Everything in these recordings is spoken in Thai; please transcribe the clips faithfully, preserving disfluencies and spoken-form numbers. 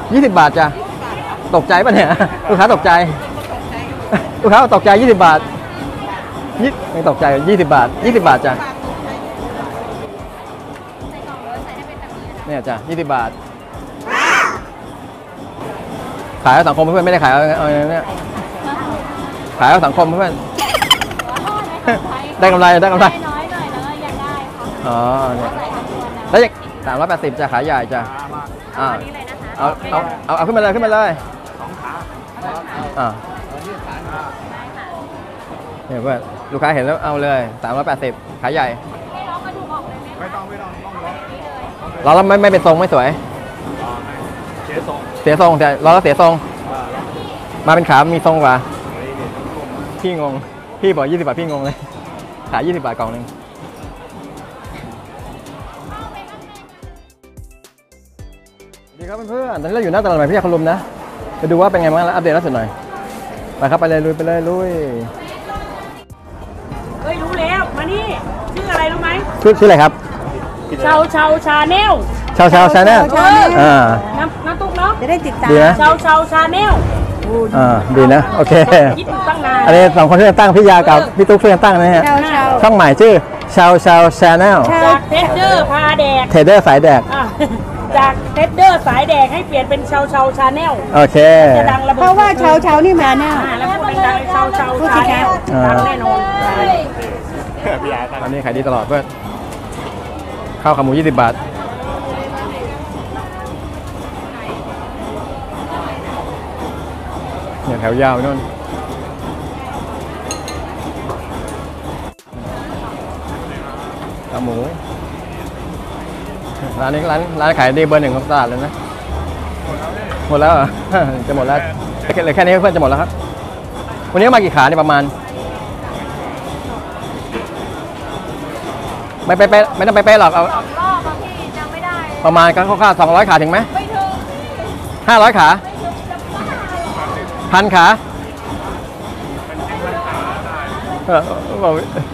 ยี่สิบบาทจ้ะตกใจป่ะเนี่ยลูกค้าตกใจลูกค้าตกใจยี่สิบบาทยี่ไม่ตกใจยี่สิบบาทยี่สิบบาทจ้ะเนี่ยจ้ะยี่สิบบาทขายเอาสังคมเพื่อนไม่ได้ขายเอาเอาเนี่ยขายเอาสังคมเพื่อนได้กำไรได้กำไรน้อยหน่อยแล้วยังได้ค่ะอ๋อเนี่ยแล้วยังสามร้อยแปดสิบจะขายใหญ่จ้ะอ่าเอาเอาเอาเอาขึ้นมาเลยขึ้นมาเลยอ่าเนี่ยเพื่อนลูกค้าเห็นแล้วเอาเลยสามร้อยแปดสิบขายใหญ่ไม่ต้องไม่ต้องเราแล้วไม่ไม่เป็นทรงไม่สวยเสียทรงเสียทรงแต่เราแล้วเสียทรงมาเป็นขามีทรงกว่าพี่งงพี่บอกยี่สิบบาทพี่งงเลยขายยี่สิบบาทกล่องหนึ่งดีครับเพื่อนๆตอนนี้เราอยู่หน้าตลาดใหม่พิยาคลุมนะไปดูว่าเป็นไงบ้างแล้วอัปเดตล่าสุดหน่อยไปครับไปเลยลุยไปเลยลุยเฮ้ยรู้แล้วมานี่ชื่ออะไรรู้ไหมชื่อชื่ออะไรครับชาวชาวชาแนลชาวชาวชาแนลอ่าน้ำน้ำตุ๊กเนาะจะได้ติดตามชาวชาวชาแนลอ่าดีนะโอเคคิดตั้งนานอันนี้สองคนช่วยกันตั้งพี่ยากับพี่ตุ๊กช่วยกันตั้งนะฮะช่องใหม่ชื่อชาวชาวชาแนลจากเทสเดอร์พาแดกเทเดอร์สายแดกจากเทสเดอร์สายแดกให้เปลี่ยนเป็นชาวชาวชาแนลโอเคเพราะว่าชาวชาวนี่มาแน่แล้วพูดดังๆชาวชาวชาแนลดังแน่นอนอันนี้ขายดีตลอดเพื่อนข้าวขาหมูยี่สิบบาทเนี่ยแถวยาวนู่นขาหมูร้านนี้ร้านร้านขายดีเบอร์หนึ่งของตลาดเลยนะหมดแล้วเหรอจะหมดแล้วเหลือแค่นี้เพื่อนจะหมดแล้วครับวันนี้มากี่ขาเนี่ยประมาณไม่ไปไปไม่ต้องไปไปหรอกเอาประมาณกันคร่าวๆสองร้อยขาถึงไหมห้าร้อยขาพันขาเออบอก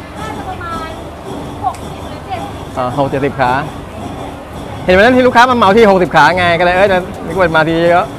อ่าหกเจ็ดสิบขาเห็นวันนั้นที่ลูกค้ามาเหมาที่หกสิบขาไงก็เลยเออจะมีคนมาทีเยอะ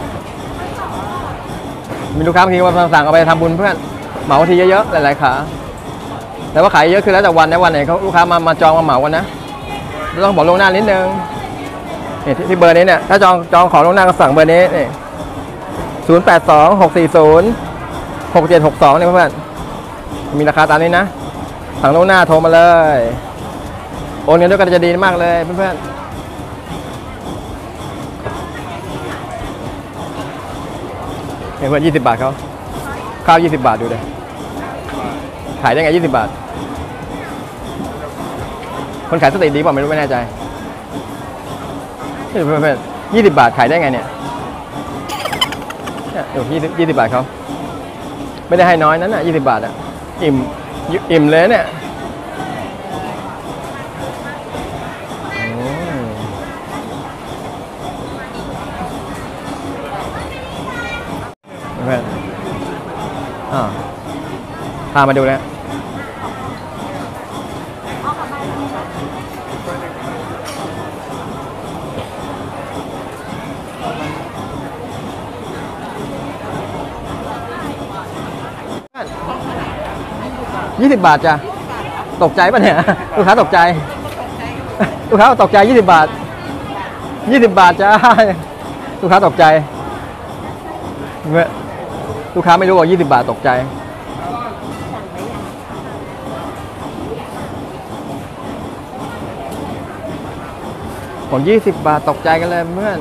มีลูกค้าบางทีมาสั่งเอาไปทำบุญเพื่อนเหมาทีเยอะๆหลายๆขาแต่ว่าขายเยอะคือแล้วแต่วันในวันไหนเขาลูกค้ามามาจองมาเหมากันนะต้องบอกล่วงหน้านิดนึงนี่ที่เบอร์นี้เนี่ยถ้าจองจองขอล่วงหน้าก็สั่งเบอร์นี้นี่ศูนย์แปดสองหกสี่ศูนย์หกเจ็ดหกสองเนี่ยเพื่อนมีราคาตามนี้นะสั่งล่วงหน้าโทรมาเลยโอนเงินด้วยกันจะดีมากเลยเพื่อนๆเนี่ยเพื่อนยี่สิบบาทเขาข้าวยี่สิบบาทดูเลยขายได้ไงยี่สิบบาทคนขายสติดีป่ะไม่รู้ไม่แน่ใจเพื่อนเพื่อนยี่สิบบาทขายได้ไงเนี่ยเนี่ยอยู่ยี่สิบยี่สิบบาทเขาไม่ได้ให้น้อยนั้นน่ะยี่สิบบาทอ่ะอิ่มอิ่มเลยเนี่ยเพื่อนอ่าพามาดูแล้วยี่สิบบาทจ้ะตกใจป่ะเนี่ยลูกค้าตกใจลูกค้าตกใจยี่สิบบาทยี่สิบบาทจ้าลูกค้าตกใจลูกค้าไม่รู้ว่ายี่สิบบาทตกใจผมยี่สิบบาทตกใจกันเลยเพื่อน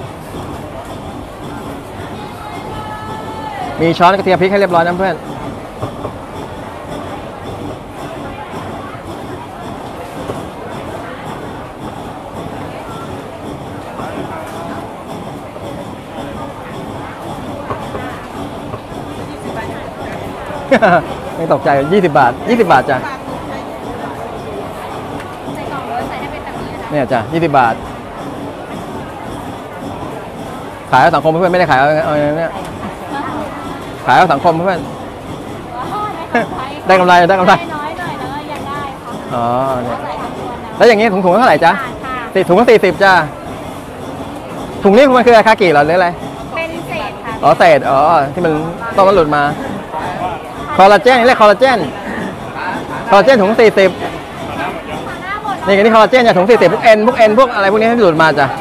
มีช้อนกระเทียมพริกให้เรียบร้อยนะเพื่อนไม่ตกใจยี่สิบบาทยี่สิบบาทจ้ะเนี่ยจ้ะยี่สิบบาทขายเอาสังคมเพื่อนไม่ได้ขายเอาเอาเนี่ยขายเอาสังคมเพื่อนได้กำไรได้กำไรน้อยหน่อยแล้วยังได้ค่ะอ๋อเนี่ยแล้วอย่างงี้ถุงถุงเท่าไหร่จ้ะสี่ถุงก็สี่สิบจ้ะถุงนี้มันคืออะไรคากิเหรอหรืออะไรเป็นเศษค่ะอ๋อเศษอ๋อที่มันต้องมันหลุดมาคอลลาเจนนี่เรียกคอลลาเจนคอลลาเจนถุงสี่สิบนี่กันนี่คอลลาเจนเนี่ยถุงสี่สิบพวกเอ็นพวกเอ็นพวกอะไรพวกนี้ที่หลุดมาจ้ะ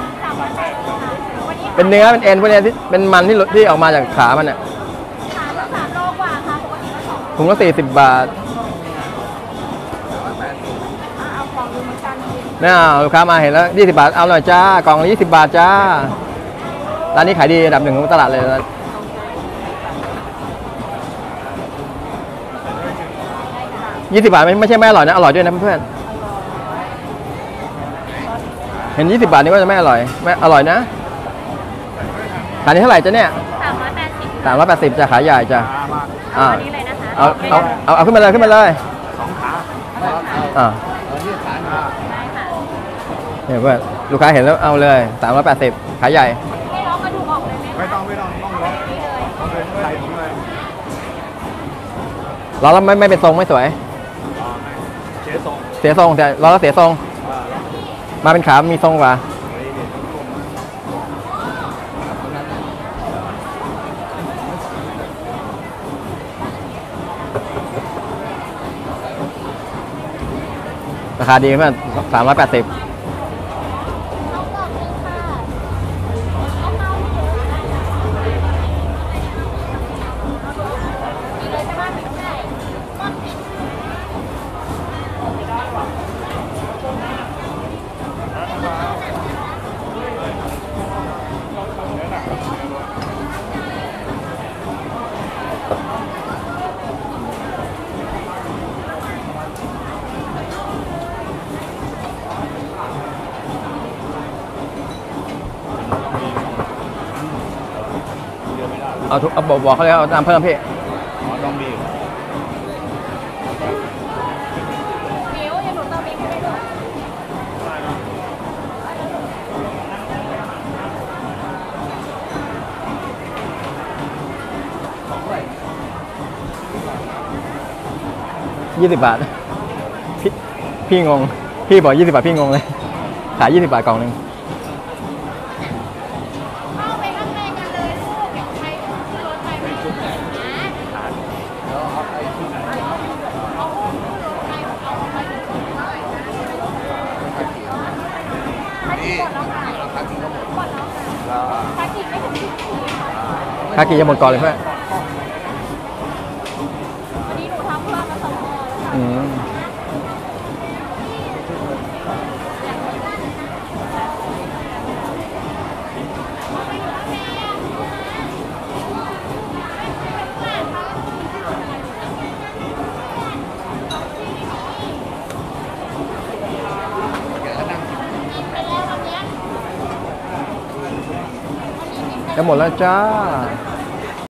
เป็นเนื้อเป็นเอ็นพวกนี้ที่เป็นมันที่หลุดที่ออกมาจากขามันเนี่ยขาละสามโลกว่าค่ะปกติก็สองถุงละสี่สิบบาทเอาของดูเหมือนกันเนี่ยลูกค้ามาเห็นแล้วยี่สิบบาทเอาหน่อยจ้ากล่องละยี่สิบบาทจ้าร้านนี้ขายดีอันดับหนึ่งของตลาดเลยนะยี่สิบบาทไม่ไม่ใช่ไม่อร่อยนะอร่อยด้วยนะเพื่อนเห็นยี่สิบบาทนี่ก็จะไม่อร่อยไม่อร่อยนะขายนี้เท่าไหร่จ้ะเนี่ยสามร้อยแปดสิบสามร้อยแปดสิบจะขายใหญ่จ้ะอ่าอันนี้เลยนะคะเอาเอาเอาเอาขึ้นมาเลยขึ้นมาเลยอ่าได้ค่ะเนี่ยเพื่อนลูกค้าเห็นแล้วเอาเลยสามร้อยแปดสิบขายใหญ่ให้ล้อกระดูกออกเลยไหมคะไม่ต้องไม่ต้องต้องล็อกนี่เลยต้องเลยใส่ถุงเลยเราแล้วไม่ไม่เป็นทรงไม่สวยเสียทรงเสียทรงแต่เราแล้วเสียทรง มาเป็นขา มีทรงกว่าราคาดีเพื่อนสามร้อยแปดสิบเอากล่องนึงค่ะเอาเข้าเยอะมีเลยใช่ไหมมีได้เอาทุกเอาบอกบอกเขาเลยเอาตามเพิ่มพี่อ๋อต้องมีนิ้วอย่าหนูต้องมีให้ด้วยยี่สิบบาท พี่พี่งง พี่บอกยี่สิบบาทพี่งงเลย ขายยี่สิบบาทกล่องหนึ่งเข้าไปข้างในกันเลยลูกเดี๋ยวใครขึ้นรถไปไม่ถูกนะเอาหุ้มขึ้นรถไปเอาไปถึงตรงนี้เลยนะถ้ากี่หมดแล้วค่ะหมดแล้วค่ะถ้ากี่ไม่ถึงสิบนาทีค่ะคากิจะหมดก่อนเลยเพื่อนวันนี้หนูทำเพื่อมาสองห่อแล้วค่ะอืมจะหมดแล้วจ้า